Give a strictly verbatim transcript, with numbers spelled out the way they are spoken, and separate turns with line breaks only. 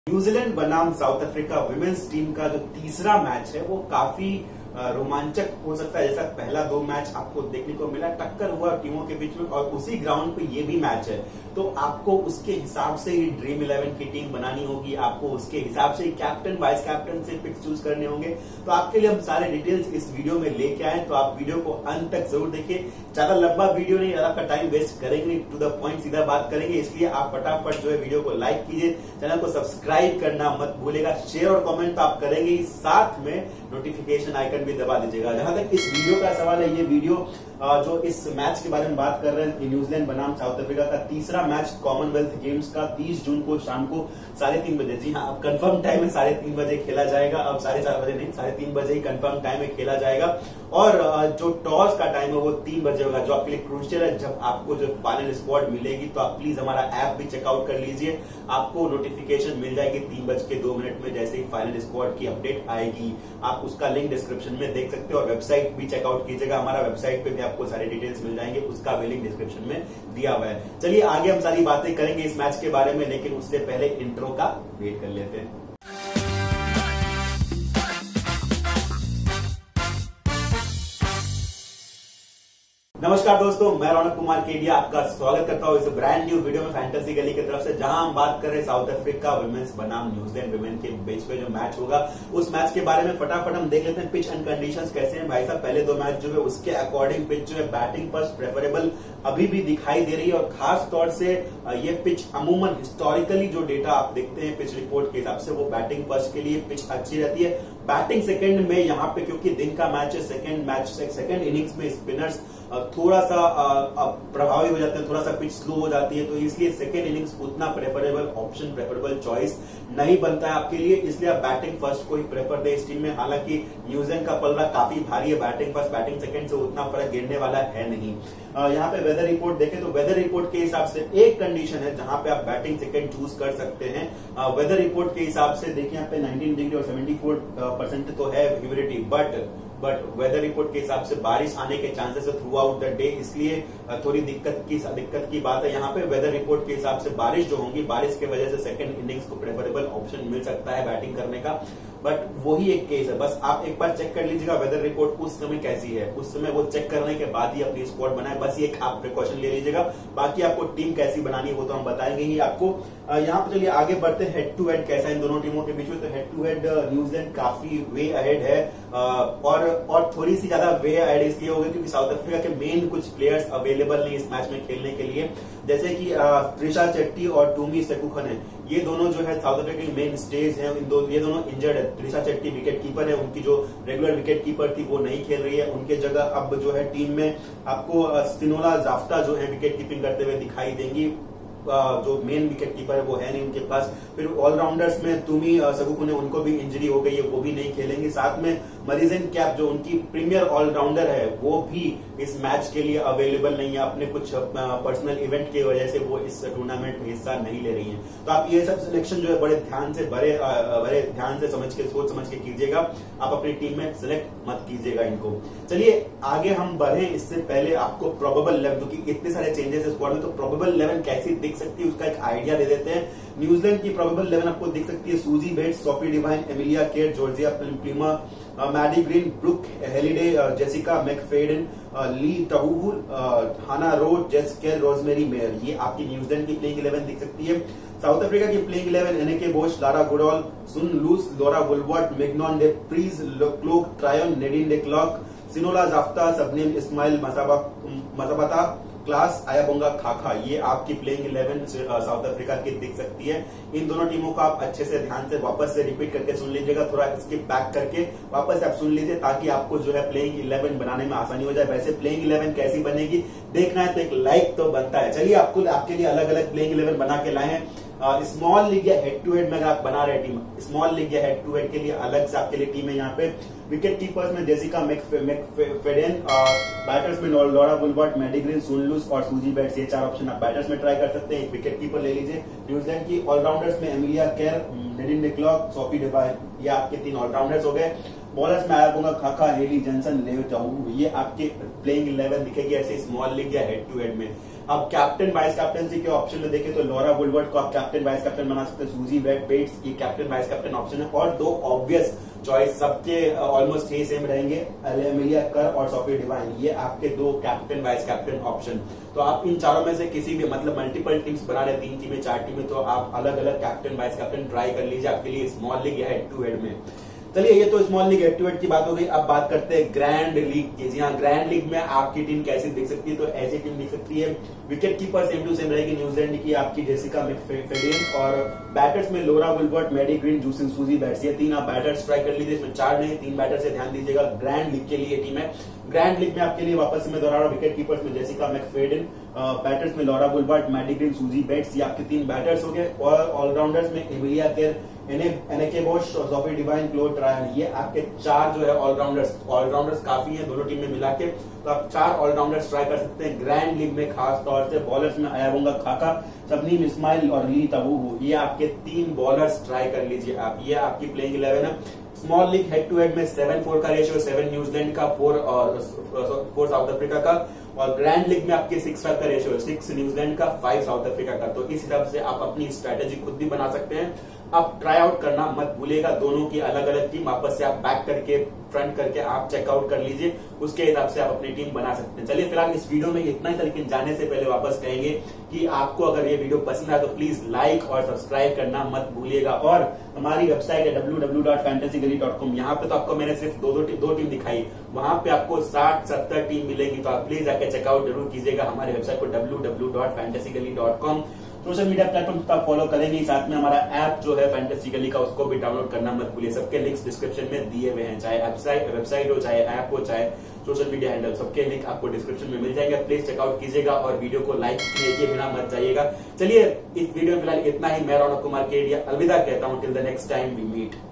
New Zealand बनाम south Africa women's team का जो तीसरा मैच है वो काफी रोमांचक हो सकता है। जैसा पहला दो मैच आपको देखने को मिला, टक्कर हुआ टीमों के बीच में और उसी ग्राउंड पे ये भी मैच है, तो आपको उसके हिसाब से ही ड्रीम इलेवन की टीम बनानी होगी, आपको उसके हिसाब से ही कैप्टन वाइस कैप्टन से पिक्स चूज करने होंगे। तो आपके लिए हम सारे डिटेल्स इस वीडियो में लेके आए, तो आप वीडियो को अंत तक जरूर देखिए। ज्यादा लंबा वीडियो नहीं, ज्यादा आपका टाइम वेस्ट करेंगे नहीं, टू द पॉइंट सीधा बात करेंगे, इसलिए आप फटाफट जो है वीडियो को लाइक कीजिए, चैनल को सब्सक्राइब करना मत भूलेगा, शेयर और कमेंट तो आप करेंगे ही, साथ में नोटिफिकेशन आइकन भी दबा दीजिएगा। जहां तक इस वीडियो का सवाल है, ये वीडियो जो इस मैच के बारे में बात कर रहे हैं, न्यूजीलैंड बनाम साउथ अफ्रीका का तीसरा मैच कॉमनवेल्थ गेम्स का तीस जून को शाम को साढ़े तीन बजे, जी हाँ अब कंफर्म टाइम है, साढ़े तीन बजे खेला जाएगा। अब साढ़े चार बजे नहीं, साढ़े तीन बजे ही कंफर्म टाइम में खेला जाएगा। और जो टॉस का टाइम है वो तीन बजे होगा, जो आपके लिए क्रूशियल है। जब आपको जो फाइनल स्क्वाड मिलेगी तो आप प्लीज हमारा ऐप भी चेकआउट कर लीजिए, आपको नोटिफिकेशन मिल जाएगी तीन बज के दो मिनट में, जैसे ही फाइनल स्क्वाड की अपडेट आएगी। आप उसका लिंक डिस्क्रिप्शन में देख सकते हो और वेबसाइट भी चेकआउट कीजिएगा, हमारा वेबसाइट पे भी आपको सारे डिटेल्स मिल जाएंगे, उसका भी लिंक डिस्क्रिप्शन में दिया हुआ है। चलिए आगे हम सारी बातें करेंगे इस मैच के बारे में, लेकिन उससे पहले इंट्रो का वेट कर लेते हैं। नमस्कार दोस्तों, मैं रौनक कुमार केडिया आपका स्वागत करता हूं इस ब्रांड न्यू वीडियो में फैंटेसी गली की तरफ से, जहां हम बात कर रहे हैं साउथ अफ्रीका वुमेन्स बनाम न्यूजीलैंड वुमेन के बीच में जो मैच होगा उस मैच के बारे में फटाफट हम देख लेते हैं। पिच एंड कंडीशंस कैसे हैं भाई साहब। पहले दो मैच जो है उसके अकॉर्डिंग पिच जो है बैटिंग फर्स्ट प्रेफरेबल अभी भी दिखाई दे रही है, और खास तौर से ये पिच अमूमन हिस्टोरिकली जो डेटा आप देखते हैं पिच रिपोर्ट के हिसाब से वो बैटिंग फर्स्ट के लिए पिच अच्छी रहती है। बैटिंग सेकंड में यहाँ पे क्योंकि दिन का मैच है, सेकंड मैच सेकंड इनिंग्स में स्पिनर्स थोड़ा सा प्रभावी हो जाते हैं, थोड़ा सा पिच स्लो हो जाती है, तो इसलिए सेकंड इनिंग्स उतना प्रेफरेबल ऑप्शन प्रेफरेबल चॉइस नहीं बनता है आपके लिए, इसलिए आप बैटिंग फर्स्ट को ही प्रेफर दे इस टीम में। हालांकि न्यूजीलैंड का पलड़ा काफी भारी है, बैटिंग फर्स्ट बैटिंग सेकंड से उतना फर्क गिरने वाला है नहीं। यहाँ पे वेदर रिपोर्ट देखें तो वेदर रिपोर्ट के हिसाब से एक कंडीशन है जहां पे आप बैटिंग सेकंड चूज कर सकते हैं। वेदर रिपोर्ट के हिसाब से देखिए यहाँ पे नाइनटीन डिग्री और सेवेंटी फोर परसेंट तो है humidity, but but weather report के हिसाब से बारिश आने के चांसेस है थ्रू आउट द डे, इसलिए थोड़ी दिक्कत की दिक्कत की बात है। यहाँ पे वेदर रिपोर्ट के हिसाब से बारिश जो होंगी, बारिश की वजह से सेकंड इनिंग्स को प्रेफरेबल ऑप्शन मिल सकता है बैटिंग करने का, बट वही एक केस है। बस आप एक बार चेक कर लीजिएगा वेदर रिपोर्ट उस समय कैसी है, उस समय वो चेक करने के बाद ही अपनी स्क्वाड बनाए, बस ये आप प्रिकॉशन ले लीजिएगा। बाकी आपको टीम कैसी बनानी है वो तो हम बताएंगे ही आपको। यहाँ पे चलिए आगे बढ़ते हैं, हेड टू हेड कैसा है इन दोनों टीमों के बीच में। तो हेड टू हेड न्यूजीलैंड काफी वे अहेड है, और और थोड़ी सी ज्यादा वे अहेड इसलिए हो गई क्योंकि साउथ अफ्रीका के मेन कुछ प्लेयर्स अवेलेबल नहीं इस मैच में खेलने के लिए, जैसे कि त्रिशा चेट्टी और टूमी सेकुखन है, ये दोनों जो है साउथ अफ्रीका की मेन स्टेज है, इन दो ये दोनों इंजर्ड है। त्रिशा चेट्टी विकेट कीपर है, उनकी जो रेगुलर विकेट कीपर थी वो नहीं खेल रही है, उनके जगह अब जो है टीम में आपको सिनोला जाफ्ता जो है विकेट कीपिंग करते हुए दिखाई देंगी। जो मेन विकेट कीपर है वो है नहीं उनके पास। फिर ऑलराउंडर्स में तुमी सगुकुने, उनको भी इंजरी हो गई है, वो भी नहीं खेलेंगे। साथ में मरीजन कैप जो उनकी प्रीमियर ऑलराउंडर है वो भी इस मैच के लिए अवेलेबल नहीं है, अपने कुछ पर्सनल इवेंट की वजह से वो इस टूर्नामेंट में हिस्सा नहीं ले रही है। तो आप ये सब सिलेक्शन जो है बड़े ध्यान से बड़े बड़े ध्यान से समझ के सोच समझ के कीजिएगा, आप अपनी टीम में सिलेक्ट मत कीजिएगा इनको। चलिए आगे हम बढ़े, इससे पहले आपको प्रोबेबल इलेवन, क्योंकि इतने सारे चेंजेस है स्क्वाड में, तो प्रोबेबल इलेवन कैसी दिख सकती है उसका एक आइडिया दे देते हैं। न्यूजीलैंड की प्रोबेबल इलेवन आपको दिख सकती है Suzie Bates, Sophie Devine, Amelia Kerr, Georgia Plimmer, Maddy Green, Brooke Halliday, Jess McFadyen, Lea Tahuhu, Hannah Rowe, Jess Kerr, rosemary mayor, ये आपकी न्यूजीलैंड की प्लेइंग इलेवन दिख सकती है। साउथ अफ्रीका की playing eleven Anneke Bosch, Lara Goodall, Sune Luus, Laura Wolvaardt, Mignon du Preez, क्लोक Tryon, Nadine de Klerk, Sinalo Jafta, Shabnim Ismail, Masabata Klaas, Ayabonga Khaka, ये आपकी प्लेइंग इलेवन साउथ अफ्रीका की दिख सकती है। इन दोनों टीमों को आप अच्छे से ध्यान से वापस से रिपीट करके सुन लीजिएगा, थोड़ा स्किप बैक करके वापस से आप सुन लीजिए ताकि आपको जो है प्लेइंग इलेवन बनाने में आसानी हो जाए। वैसे प्लेइंग इलेवन कैसी बनेगी देखना है तो एक लाइक तो बनता है। चलिए आपको आपके लिए अलग अलग प्लेइंग इलेवन बना के लाए हैं। स्मॉल लीग या हेड टू हेड में अगर आप बना रहे टीम, स्मॉल लीग या हेड टू हेड के लिए अलग से आपके लिए टीम है। यहाँ पे विकेट कीपर्स में जेसिका मैकफेडन, बैटर्स में Laura Wolvaardt, Maddy Green, Sune Luus और सूजी बेट्स, ये चार ऑप्शन आप बैटर्स में ट्राई कर सकते हैं। एक विकेट कीपर ले लीजिए। न्यूजीलैंड की ऑलराउंडर्स में Amelia Kerr, Nadine de Klerk, Sophie Devine, ये आपके तीन ऑलराउंडर्स हो गए। बॉलर्स में आयाबोंगा खाखा, हेली जेंसन, लेव टाहू, ये आपके प्लेइंग इलेवन दिखेगी ऐसे स्मॉल लीग या हेड टू हेड में। अब कैप्टन वाइस कैप्टनसी के ऑप्शन में देखें तो लॉरा वुलवर्ड को आप कैप्टन वाइस कैप्टन बना सकते हैं, सूजी बेट्स ये कैप्टन वाइस कैप्टन ऑप्शन है। और दो ऑब्वियस चॉइस सबके ऑलमोस्ट ही सेम रहेंगे, एमिलिया कर और सोफी डिवाइन, ये आपके दो कैप्टन वाइस कैप्टन ऑप्शन। तो आप इन चारों में से किसी भी मतलब मल्टीपल टीम्स बना रहे, तीन टीमें चार टीमें, तो आप अलग अलग कैप्टन वाइस कैप्टन ट्राई कर लीजिए आपके लिए स्मॉल लीग या हेड टू हेड में। चलिए ये तो small league head to head की बात हो गई। अब बात करते हैं ग्रैंड लीग की। जी हाँ, ग्रैंड लीग में आपकी टीम कैसी दिख सकती है, तो ऐसी टीम दिख सकती है। Wicket keeper same to same रहेगी न्यूजीलैंड की आपकी जेसिका मैकफेडन, और बैटर्स में लॉरा वुलवर्ड, मैडी ग्रीन, जूसन सूजी बैट्स, ये तीन आप बैटर्स ट्राई कर लीजिए। इसमें चार नहीं तीन बैटर्स से ध्यान दीजिएगा। ग्रैंड लीग के लिए टीम है। ग्रैंड लीग में आपके लिए वापस से मैं दोहरा रहा हूं, विकेट कीपर्स में जेसिका मैकफेडन, बैटर्स में Laura Wolvaardt, Maddy Green, Suzie Bates, ये आपके तीन बैटर्स हो गए। और ऑलराउंडर्स में Amelia Kerr, Anneke Bosch, Sophie Devine, क्लोड ट्रायन, ये आपके चार जो है ऑलराउंडर्स। ऑलराउंडर्स काफी है दोनों टीम में मिला के, तो आप चार ऑलराउंडर्स ट्राई कर सकते हैं ग्रैंड लीग में। खास तौर से बॉलर्स में अयाबंगा खाका, सबनीम इस्माइल और ली तबूहू, ये आपके तीन बॉलर्स ट्राई कर लीजिए आप। ये आपकी प्लेइंग इलेवन है। Small league head to head में सेवन फोर का रेशियो, सेवन न्यूजीलैंड का, फोर और फोर साउथ अफ्रीका का। और ग्रैंड लीग में आपके सिक्स फाइव का रेशियो, सिक्स न्यूजीलैंड का, फाइव साउथ अफ्रीका का। तो इस हिसाब से आप अपनी स्ट्रैटेजी खुद भी बना सकते हैं। आप ट्राई आउट करना मत भूलिएगा, दोनों की अलग अलग टीम वापस से आप बैक करके फ्रंट करके आप चेकआउट कर लीजिए, उसके हिसाब से आप अपनी टीम बना सकते हैं। चलिए फिलहाल इस वीडियो में इतना ही था, लेकिन जाने से पहले वापस कहेंगे कि आपको अगर ये वीडियो पसंद आए तो प्लीज लाइक और सब्सक्राइब करना मत भूलिएगा। और हमारी वेबसाइट है W W W dot Fantasy Gully dot com, यहाँ पे तो आपको मैंने सिर्फ दो दो, दो टीम दिखाई, वहां पे आपको साठ सत्तर टीम मिलेगी। तो आप प्लीज आके चेकआउट जरूर कीजिएगा हमारे वेबसाइट को W W W dot Fantasy Gully dot com. Social media platform आप फॉलो करेंगे, साथ में हमारा ऐप जो है फैंटेसी गली का, उसको भी डाउनलोड करना मत भूलिए। सबके लिंक्स डिस्क्रिप्शन में दिए हुए हैं, चाहे वेबसाइट हो, चाहे ऐप हो, चाहे सोशल मीडिया हैंडल, सबके लिंक आपको डिस्क्रिप्शन में मिल जाएगा। प्लीज चेकआउट कीजिएगा और वीडियो को लाइक किए बिना मत जाइएगा। चलिए इस वीडियो में फिलहाल इतना ही। मैं रौनक कुमार केडिया अलविदा कहता हूँ, till the next time we meet.